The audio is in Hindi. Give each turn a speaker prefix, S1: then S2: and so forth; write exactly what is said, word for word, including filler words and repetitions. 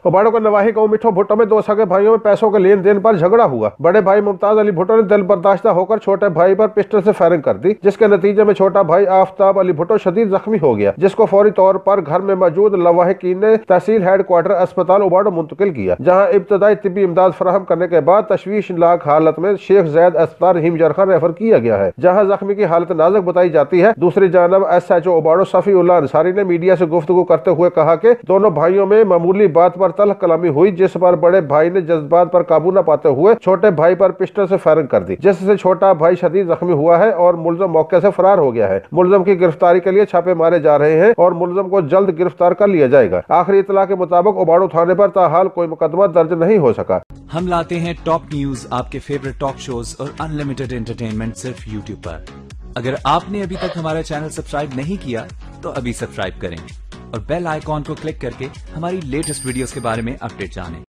S1: उबाड़ो के नवाही गांव मिठो भुट्टो में दो सगे भाइयों में पैसों के लेन देन पर झगड़ा हुआ। बड़े भाई मुमताज अली भुट्टो ने दिल बर्दाश्त होकर छोटे भाई पर पिस्टल से फायरिंग कर दी, जिसके नतीजे में छोटा भाई आफ्ताब अली भुट्टो शदीद जख्मी हो गया, जिसको फौरी तौर पर घर में मौजूद लवाहिकीन ने तहसील हेडक्वार्टर अस्पताल उबाड़ो मुंतकिल किया, जहाँ इब्तदाई तिब्बी इमदाद फराहम करने के बाद तशवीशनाक हालत में शेख जैद अस्पताल रहीम जरखा रेफर किया गया है, जहाँ जख्मी की हालत नाजुक बताई जाती है। दूसरी जानब एस एच ओ उबाड़ो सफी उल्लाह अंसारी ने मीडिया से गुफ्तगू करते हुए कहा कि दोनों भाइयों में मामूली बात पर तल्ख कलामी हुई, जिस पर बड़े भाई ने जज्बात पर काबू न पाते हुए छोटे भाई पर पिस्टल से फायरिंग कर दी, जिससे छोटा भाई शदीद जख्मी हुआ है और मुलजम मौके से फरार हो गया है। मुलजम की गिरफ्तारी के लिए छापे मारे जा रहे हैं और मुलजम को जल्द गिरफ्तार कर लिया जाएगा। आखिरी इतला के मुताबिक उबाड़ो थाने पर ताहाल कोई मुकदमा दर्ज नहीं हो सका।
S2: हम लाते हैं टॉप न्यूज, आपके फेवरेट टॉक शोज और अनलिमिटेड एंटरटेनमेंट सिर्फ यूट्यूब पर। अगर आपने अभी तक हमारा चैनल सब्सक्राइब नहीं किया तो अभी सब्सक्राइब करें और बेल आइकॉन को क्लिक करके हमारी लेटेस्ट वीडियोस के बारे में अपडेट जानें।